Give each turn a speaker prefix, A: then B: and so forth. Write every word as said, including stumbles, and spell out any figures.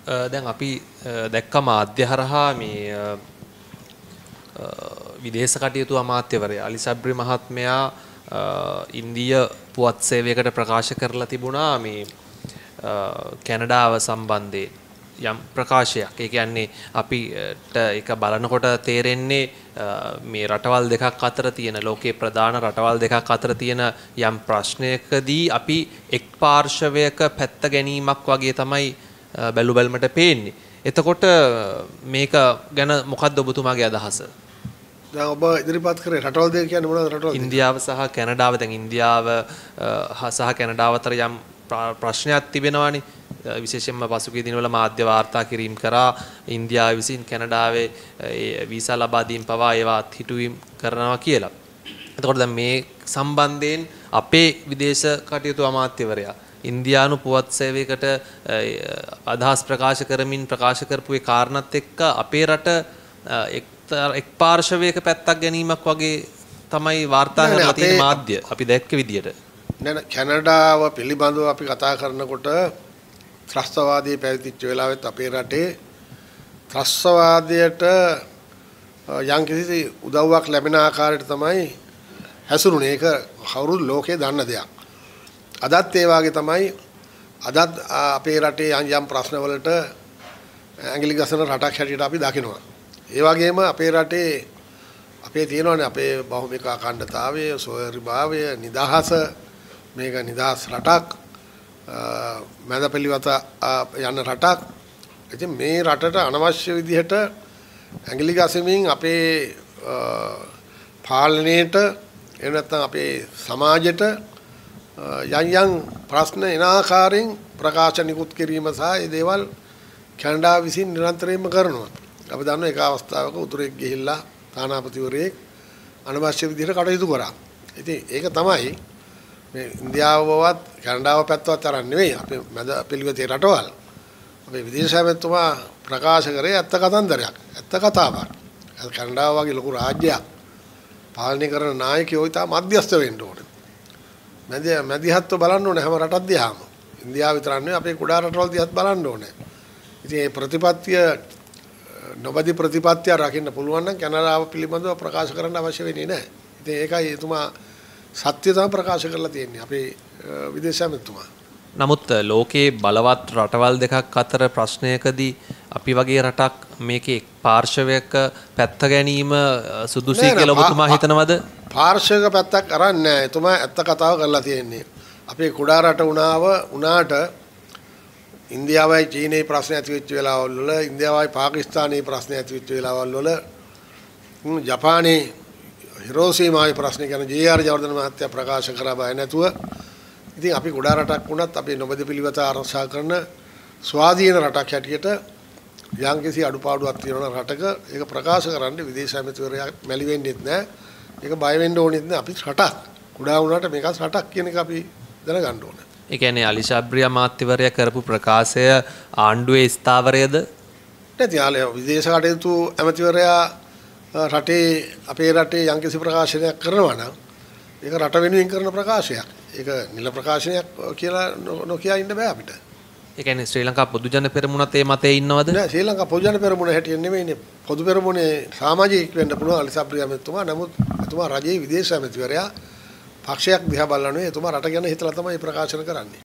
A: දැන් අපි දැක්ක මාධ්‍ය හරහා මේ විදේශ කටයුතු අමාත්‍යවරයා අලි සබ්රි මහත්මයා ඉන්දිය පුවත් සේවයකට ප්‍රකාශ කරලා තිබුණා මේ කැනඩාව සම්බන්ධයෙන් යම් ප්‍රකාශයක්. ඒ කියන්නේ අපිට ඒක බලනකොට තේරෙන්නේ මේ රටවල් දෙකක් අතර තියෙන ලෝකේ ප්‍රධාන රටවල් දෙකක් අතර තියෙන යම් ප්‍රශ්නයකදී අපි එක් පාර්ශවයක පැත්ත ගැනීමක් වගේ තමයි බැලු බැලමට පේන්නේ. එතකොට මේක ගැන මොකක්ද ඔබතුමාගේ අදහස?
B: දැන් ඔබ ඉදිරිපත් කරේ රටවල් දෙක කියන්නේ මොනවද රටවල්?
A: ඉන්දියාව සහ කැනඩාව. දැන් ඉන්දියාව සහ කැනඩාව අතර යම් ප්‍රශ්නයක් තිබෙනවානේ. විශේෂයෙන්ම පසුගිය දිනවල මාධ්‍ය වාර්තා කිරීම කරා ඉන්දියාව විසින් කැනඩාවේ වීසා ලබා දීම පවා ඒවත් හිටුවීම් කරනවා කියලා. එතකොට දැන් මේ සම්බන්ධයෙන් අපේ විදේශ කටයුතු අමාත්‍යවරයා ඉන්දියානු පුවත් සේවයකට අදහස් ප්‍රකාශ කරමින් ප්‍රකාශ කරපු ඒ කාරණාත් එක්ක අපේ රට එක් පාර්ශවයක පැත්තක් ගැනීමක් වගේ තමයි වාර්තා කරලා තියෙන මාධ්‍ය අපි දැක්ක විදියට.
B: නෑ නෑ කැනඩාව පිළිබඳව අපි කතා කරනකොට ත්‍රස්තවාදී පැවතිච්ච වෙලාවෙත් අපේ රටේ ත්‍රස්තවාදයට යම්කිසි උදව්වක් ලැබෙන ආකාරයට තමයි හැසිරුනේ. ඒක කවුරුත් ලෝකේ දන්න දෙයක්. අදත් ඒ වාගේ තමයි අදත් අපේ රටේ යම් යම් ප්‍රශ්නවලට ඇඟිලි ගසන රටක් හැටියට අපි දකිනවා. ඒ වගේම අපේ රටේ අපේ තියෙනවානේ අපේ බහුමික අඛණ්ඩතාවය, සොයරිභාවය, නිදහස, මේක නිදහස් රටක්, මැදපෙළිවත යන රටක්. ඉතින් මේ රටට අනවශ්‍ය විදිහට ඇඟිලි ගසමින් අපේ පාලනයට එහෙම නැත්නම් අපේ සමාජයට යම් යම් ප්‍රශ්න එන ආකාරයෙන් ප්‍රකාශ නිකුත් කිරීම සහ ඒ දේවල් කැනඩාව විසින් නිරන්තරයෙන්ම කරනවා. අපි දන්නවා එක අවස්ථාවක උතුරෙක් ගිහිල්ලා තානාපතිවරයෙක් අනවශ්‍ය විදිහට කටයුතු කරා. ඉතින් ඒක තමයි මේ ඉන්දියාවවත් කැනඩාව පැත්තවත් තරම් නෙවෙයි අපේ මැද පිළිවෙතේ රටවල්. අපේ විදේශ ඇමතුමා ප්‍රකාශ කරේ ඇත්ත කතන්දරයක්. ඇත්ත කතාවක්. කැනඩාව වගේ ලොකු රාජ්‍යයක් පාලනය කරන නායකයෝ ඉතා මධ්‍යස්ථ වෙන්න ඕනේ. මැද මැදිහත්ව බලන්න ඕනේ හැම රටක් දිහාම. ඉන්දියාව විතරක් නෙවෙයි අපේ කුඩා රටවල් දිහාත් බලන්න ඕනේ. ඉතින් මේ ප්‍රතිපත්තිය නොබදි ප්‍රතිපත්තිය රකින්න පුළුවන් නම් කැනඩාව පිළිබඳව ප්‍රකාශ කරන්න අවශ්‍ය වෙන්නේ නැහැ. ඉතින් ඒකයි එතුමා සත්‍ය තමයි ප්‍රකාශ කරලා තියෙන්නේ අපේ විදේශ ඇමතුමා.
A: නමුත් ලෝකයේ බලවත් රටවල් දෙකක් අතර ප්‍රශ්නයකදී අපි වගේ රටක් මේකේ පාර්ශවයක පැත්ත ගැනීම සුදුසුයි කියලා ඔබතුමා හිතනවද?
B: පාර්ශවයක පැත්තක් අරන් නැහැ. එතුමා ඇත්ත කතාව කරලා තියෙන්නේ. අපේ කුඩා රට උනාව උනාට ඉන්දියාවයි චීනයේ ප්‍රශ්න ඇති වෙච්ච වෙලාවල් වල, ඉන්දියාවයි පාකිස්තානයේ ප්‍රශ්න ඇති වෙච්ච වෙලාවල් වල, ජපානයේ හිරෝසීමාවේ ප්‍රශ්න ගැන ජේ ආර් ජවර්ධන මහත්තයා ප්‍රකාශ කරා බය නැතුව. ඉතින් අපි කුඩා රටක් වුණත් අපේ නොබද පිළිවෙත ආරක්ෂා කරන ස්වාධීන රටක් හැටියට යම්කිසි අඩුපාඩුවක් තියෙන රටක ඒක ප්‍රකාශ කරන්න විදේශ ඇමතිවරයා මැලි වෙන්නෙත් නැහැ. ඒක බය වෙන්න ඕනෙත් නැහැ. අපි රටක් කුඩා වුණාට මේක රටක් කියන එක අපි දැනගන්න ඕනේ.
A: ඒ කියන්නේ අලි ශබ්රි අමාත්‍යවරයා කරපු ප්‍රකාශය ආණ්ඩුවේ ස්ථාවරයද?
B: නැති ආලේ විදේශ කටයුතු ඇමතිවරයා රටේ අපේ රටේ යම්කිසි ප්‍රකාශනයක් කරනවා නම් ඒක රට වෙනුවෙන් කරන ප්‍රකාශයක්. ඒක නිල ප්‍රකාශනයක් කියලා නොකිය ඉන්න බෑ අපිට.
A: ඒ කියන්නේ ශ්‍රී ලංකා පොදු ජන පෙරමුණත් ඒ මතේ ඉන්නවද?
B: නෑ ශ්‍රී ලංකා පොදු ජන පෙරමුණ හැටියට නෙමෙයිනේ. පොදු පෙරමුණේ සමාජිකයෙක් වෙන්න පුළුවන් අලි ශබ්රි ඇමතුමා. නමුත් එතුමා රජයේ විදේශ ඇමතිවරයා පක්ෂයක් දිහා බලන්නේ එතුමා රට ගැන හිතලා තමයි ප්‍රකාශන කරන්නේ.